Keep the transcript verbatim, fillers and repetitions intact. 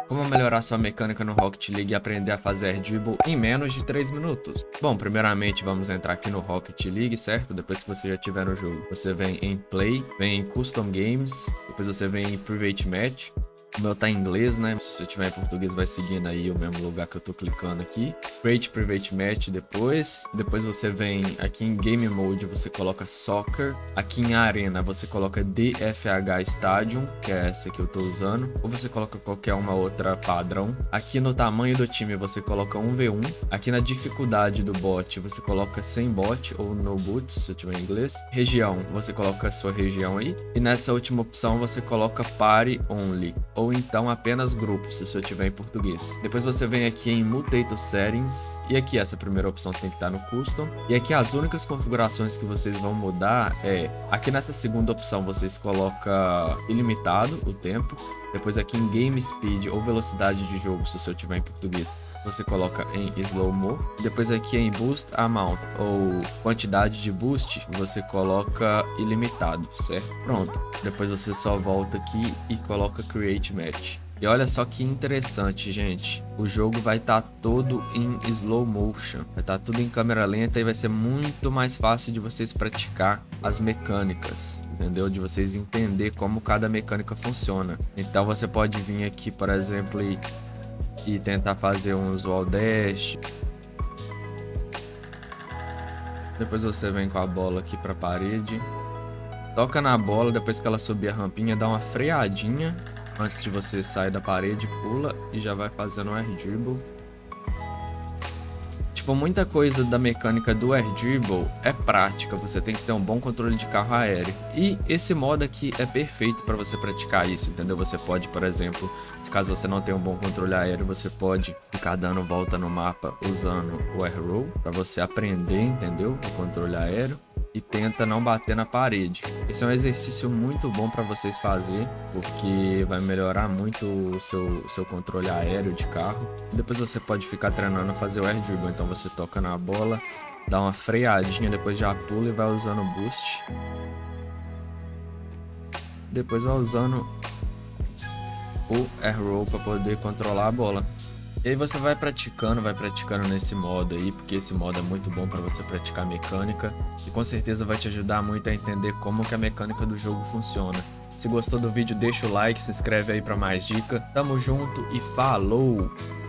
Como melhorar sua mecânica no Rocket League e aprender a fazer air dribble em menos de três minutos? Bom, primeiramente vamos entrar aqui no Rocket League, certo? Depois que você já estiver no jogo, você vem em Play, vem em Custom Games, depois você vem em Private Match. O meu tá em inglês, né? Se você tiver em português, vai seguindo aí o mesmo lugar que eu tô clicando aqui. Create Private Match depois. Depois você vem aqui em Game Mode, você coloca Soccer. Aqui em Arena, você coloca D F H Stadium, que é essa que eu tô usando. Ou você coloca qualquer uma outra padrão. Aqui no tamanho do time, você coloca um v um. Aqui na dificuldade do bot, você coloca sem bot ou no boot, se você tiver em inglês. Região, você coloca a sua região aí. E nessa última opção, você coloca Party Only. Ou então apenas grupos, se você tiver em português. Depois você vem aqui em Mutator Settings, e aqui essa primeira opção tem que estar no Custom. E aqui as únicas configurações que vocês vão mudar é, aqui nessa segunda opção vocês colocam ilimitado o tempo. Depois aqui em Game Speed ou velocidade de jogo, se você tiver em português, você coloca em Slow Mo. Depois aqui em Boost Amount ou quantidade de boost, você coloca ilimitado, certo? Pronto. Depois você só volta aqui e coloca Create Match. E olha só que interessante, gente. O jogo vai estar tá todo em slow motion. Vai estar tá tudo em câmera lenta e vai ser muito mais fácil de vocês praticar as mecânicas, entendeu? De vocês entender como cada mecânica funciona. Então você pode vir aqui, por exemplo, e, e tentar fazer uns wall dash. Depois você vem com a bola aqui para a parede. Toca na bola, depois que ela subir a rampinha, dá uma freadinha. Antes de você sair da parede, pula e já vai fazendo um air dribble. Tipo, muita coisa da mecânica do air dribble é prática. Você tem que ter um bom controle de carro aéreo. E esse modo aqui é perfeito para você praticar isso, entendeu? Você pode, por exemplo, se caso você não tem um bom controle aéreo, você pode ficar dando volta no mapa usando o air roll para você aprender, entendeu? O controle aéreo. E tenta não bater na parede. Esse é um exercício muito bom para vocês fazer, porque vai melhorar muito o seu, o seu controle aéreo de carro. Depois você pode ficar treinando a fazer o air dribble. Então você toca na bola, dá uma freadinha, depois já pula e vai usando o boost. Depois vai usando o air roll para poder controlar a bola. E aí você vai praticando, vai praticando nesse modo aí, porque esse modo é muito bom para você praticar mecânica e com certeza vai te ajudar muito a entender como que a mecânica do jogo funciona. Se gostou do vídeo, deixa o like, se inscreve aí para mais dicas. Tamo junto e falou!